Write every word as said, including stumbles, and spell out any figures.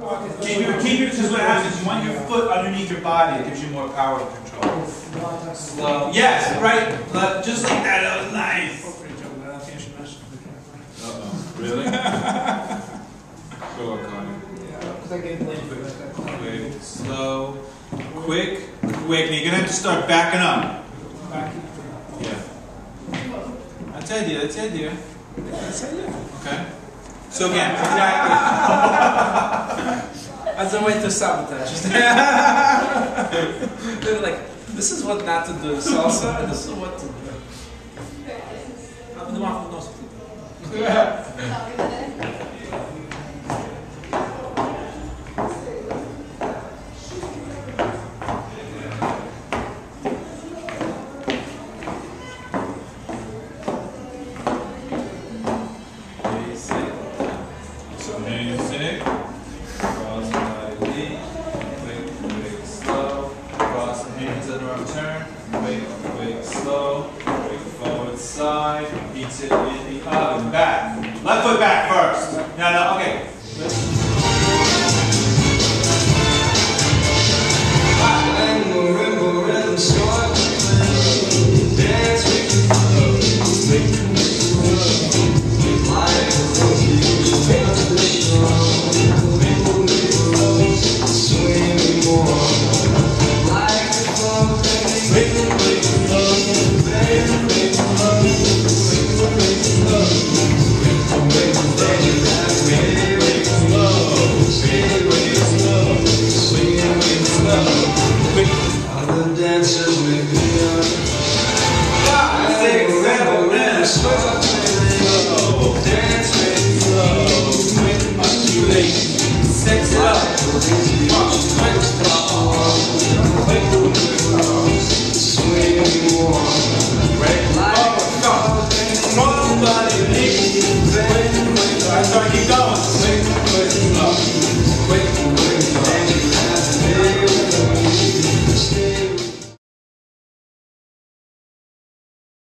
Keep your, keep your, because what happens is you want your foot underneath your body. It gives you more power and control. Slow. Yes, right. Just like that. That was nice. Uh-oh. Really? Go on, Connie. Quick, slow, quick, quick. Now you're gonna have to start backing up. Yeah. That's the idea. That's the idea. That's the idea. Okay. So again, exactly. As a way to sabotage. They're like, this is what not to do. Salsa, and this is what to do. Music. Cross my knee. Quick, quick, slow. Cross the hands at our turn. Quick, quick, slow. Quick, forward side. Beats it in the up and back. Left foot back first. No, no, okay. Somebody